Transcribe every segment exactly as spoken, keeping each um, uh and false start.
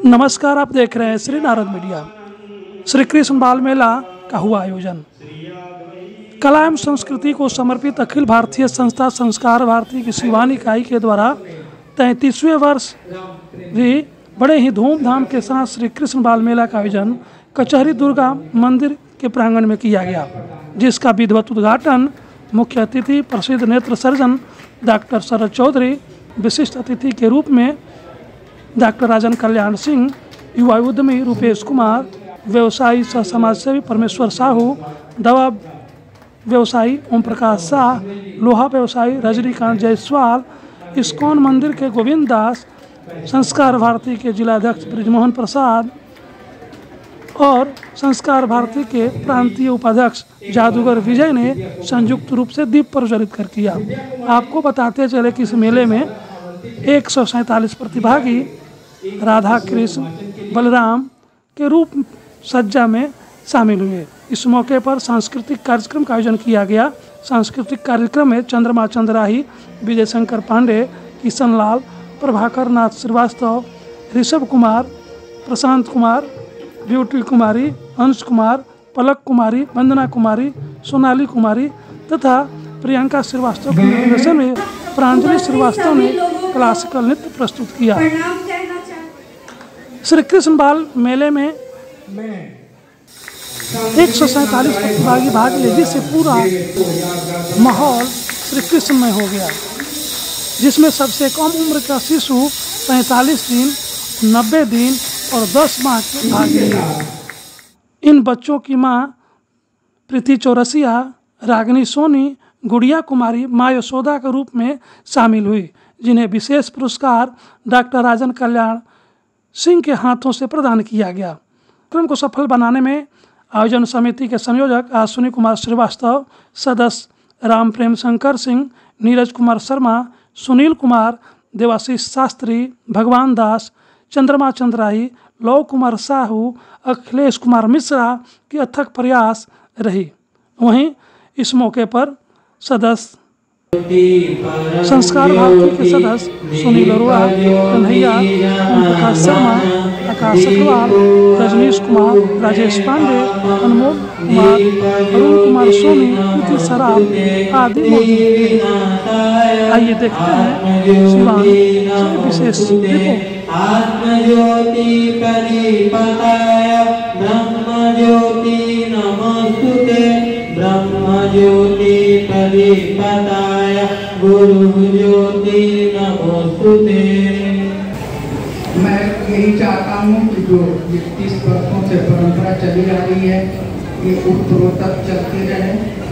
नमस्कार, आप देख रहे हैं श्री नारद मीडिया। श्री कृष्ण बाल मेला का हुआ आयोजन। कला एवं संस्कृति को समर्पित अखिल भारतीय संस्था संस्कार भारती की सिवान इकाई के द्वारा तैंतीसवें वर्ष भी बड़े ही धूमधाम के साथ श्री कृष्ण बाल मेला का आयोजन कचहरी दुर्गा मंदिर के प्रांगण में किया गया, जिसका विधिवत उद्घाटन मुख्य अतिथि प्रसिद्ध नेत्र सर्जन डॉक्टर शरद चौधरी, विशिष्ट अतिथि के रूप में डॉक्टर राजन कल्याण सिंह, युवा उद्यमी रुपेश कुमार, व्यवसायी सह समाजसेवी परमेश्वर साहू, दवा व्यवसायी ओम प्रकाश शाह, लोहा व्यवसायी रजनीकांत जायसवाल, इस्कॉन मंदिर के गोविंद दास, संस्कार भारती के जिलाध्यक्ष ब्रिजमोहन प्रसाद और संस्कार भारती के प्रांतीय उपाध्यक्ष जादूगर विजय ने संयुक्त रूप से दीप प्रज्वलित कर किया। आपको बताते चले कि इस मेले में एक सौ सैंतालीस प्रतिभागी राधा कृष्ण बलराम के रूप सज्जा में शामिल हुए। इस मौके पर सांस्कृतिक कार्यक्रम का आयोजन किया गया। सांस्कृतिक कार्यक्रम में चंद्रमा चंद्राही, विजय शंकर पांडे, किशन लाल, प्रभाकर नाथ श्रीवास्तव, ऋषभ कुमार, प्रशांत कुमार, ब्यूटी कुमारी, अंश कुमार, पलक कुमारी, वंदना कुमारी, सोनाली कुमारी तथा प्रियंका श्रीवास्तव के निर्देशन में प्रांजलि श्रीवास्तव ने क्लासिकल नृत्य प्रस्तुत किया। श्री कृष्ण बाल मेले में एक सौ सैंतालीस प्रतिभागी भाग ले, जिससे पूरा माहौल श्री कृष्णमय हो गया, जिसमें सबसे कम उम्र का शिशु पैंतालीस दिन, नब्बे दिन और दस माह के भाग लिए। इन बच्चों की मां प्रीति चौरसिया, रागिनी सोनी, गुड़िया कुमारी माँ यशोदा के रूप में शामिल हुई, जिन्हें विशेष पुरस्कार डॉक्टर राजन कल्याण सिंह के हाथों से प्रदान किया गया। कार्यक्रम को सफल बनाने में आयोजन समिति के संयोजक अश्विनी कुमार श्रीवास्तव, सदस्य राम प्रेम शंकर सिंह, नीरज कुमार शर्मा, सुनील कुमार, देवाशीष शास्त्री, भगवान दास, चंद्रमा चंद्राही, लव कुमार साहू, अखिलेश कुमार मिश्रा की अथक प्रयास रही। वहीं इस मौके पर सदस्य संस्कार भारती के सदस्य सुनील अरोड़ा, कन्हैया, ओम प्रकाश शर्मा, आकाश अग्रवाल, रजनीश कुमार, राजेश पांडे, अनमोल कुमार, अरुण कुमार सोनी, कृति सराफ आदि मौजूद थे। आइए देखते हैं सिवान से विशेष रिपोर्ट। आत्मज्योति परिपताय ब्रह्मज्योति नमस्तुते, ब्रह्मज्योति परिपताय गुरुज्योति नमस्तुते। मैं यही चाहता हूँ कि जो तीस वर्षों से परंपरा चली आ रही है, ये उत्तरोत्तर चलती रहे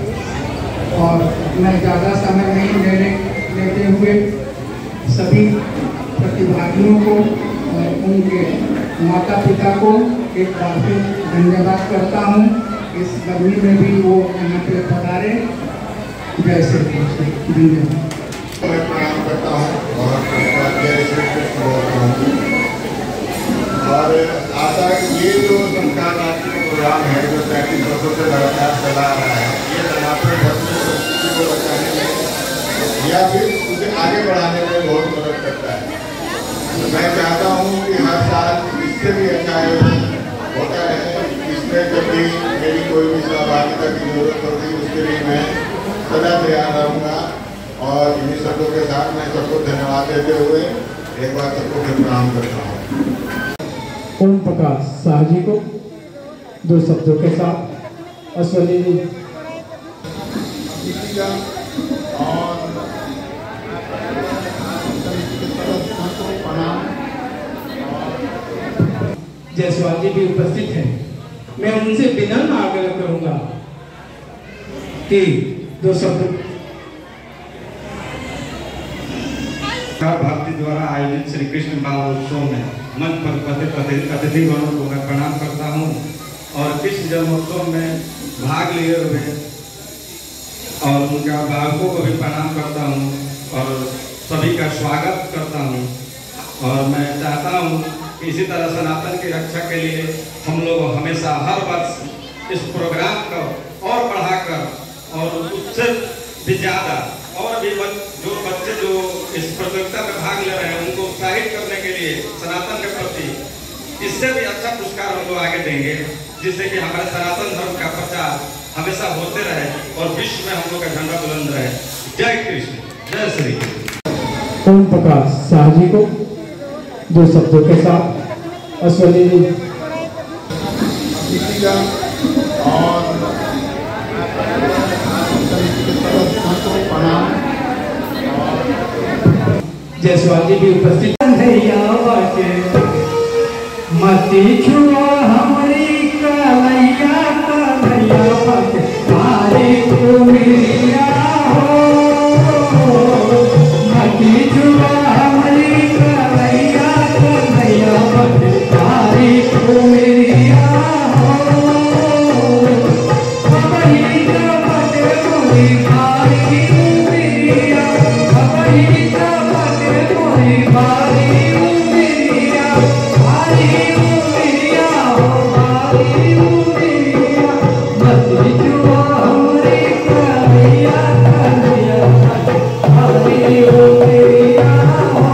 और मैं ज़्यादा समय नहीं लेने लेते हुए सभी प्रतिभागियों को और उनके माता पिता को एक बार फिर धन्यवाद करता हूँ। इस गर्मी में भी वो यहाँ पे पधारे। जय श्री कृष्ण। धन्यवाद। मैं प्रणाम करता हूँ और जय श्री कृष्ण बोलता हूँ। और आशा ये जो संस्कार राष्ट्र प्रोग्राम है जो तैंतीस वर्षों से लगातार चला आ रहा है, ये सनातन धर्म की संस्कृति को बचाने में या फिर उसे आगे बढ़ाने में बहुत मदद करता है। तो मैं चाहता हूँ कि हर साल इससे भी अच्छा होता रहे। इसमें जब भी मेरी कोई भी सहभागिता की जरूरत होगी उसके लिए मैं सदा तैयार रहूँगा। और इन्हीं शब्दों के साथ मैं सबको धन्यवाद देते हुए एक बार सबको फिर प्रणाम करता हूँ। ओम प्रकाश शाह जी को दो शब्दों के साथ अश्विनी जी। और जायसवाल जी भी उपस्थित हैं। मैं उनसे विनम्र आग्रह करूंगा कि दो शब्द। भारती द्वारा आयोजित श्री कृष्ण बाल उत्सव में मंच पर उपस्थित अतिथिगणों को मैं प्रणाम करता हूं और कृष्ण जन्मोत्सव में भाग लिए हुए और उनके अभिभावकों को भी प्रणाम करता हूं और सभी का स्वागत करता हूं। और मैं चाहता हूं कि इसी तरह सनातन की रक्षा के लिए हम लोग हमेशा हर वर्ष इस प्रोग्राम को और बढ़ाकर और उससे भी ज़्यादा और भी जो बच्चे जो इस प्रतियोगिता में भाग ले रहे हैं उनको उत्साहित करने के लिए सनातन के प्रति इससे भी अच्छा पुरस्कार हम लोग आगे देंगे, जिससे कि हमारे सनातन धर्म का प्रचार हमेशा होते रहे और विश्व में हम लोग का झंडा बुलंद रहे। जय कृष्ण, जय श्री कृष्ण। ओम प्रकाश शाह जी को दो शब्दों के साथ अश्वनी जी और जयसवाल जी भी उपस्थित मती छुआ हमारी कलैया कन्हैया भक्त तारी कुमिया हो। मती छुआ हमारी कलैया कन्हैया भक्त तारी कुमिया हो। हमारी भक्त मोरी भारी उमिया, हमारी भक्त मोरी भारी उमिया, भारी उमिया हो भारी उमिया। मती छुआ हमारी कन्हैया कन्हैया भक्त भारी उमिया हो।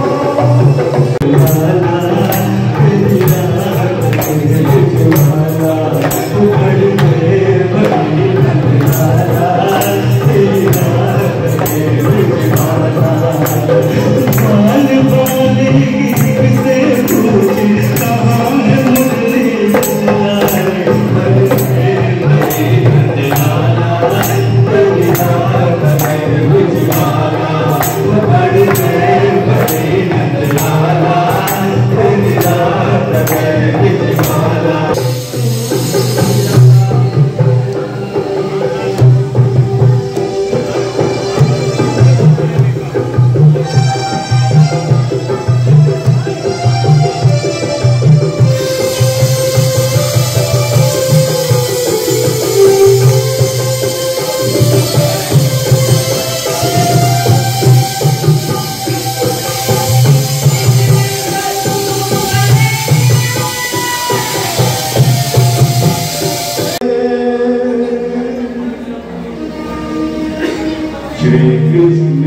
श्री कृष्ण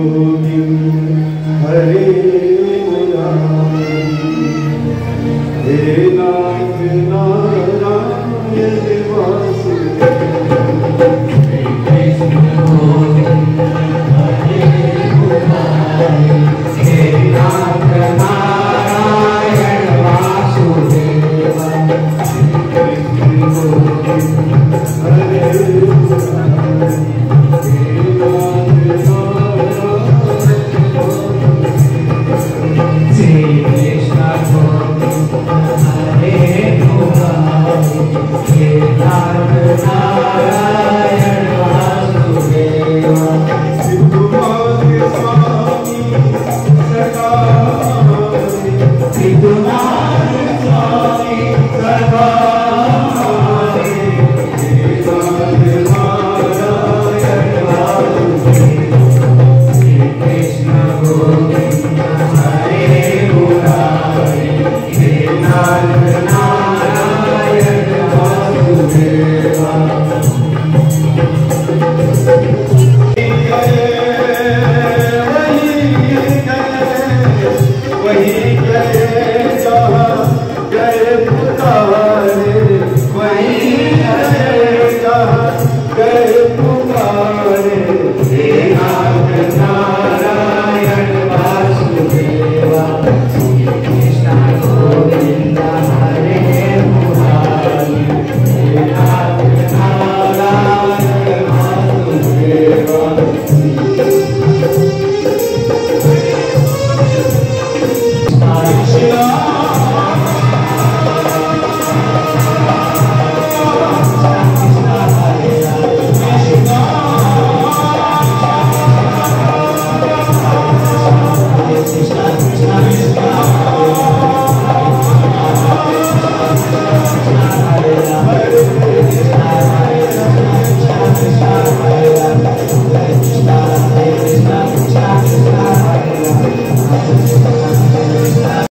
गोविंद हरे मुरारी, हे नाथ नारायण वासुदेव। श्री कृष्ण गोविंद हरे मुरारी, हे नाथ नारायण वासुदेव। श्री कृष्ण गोविंद हरे मुरारी, Hare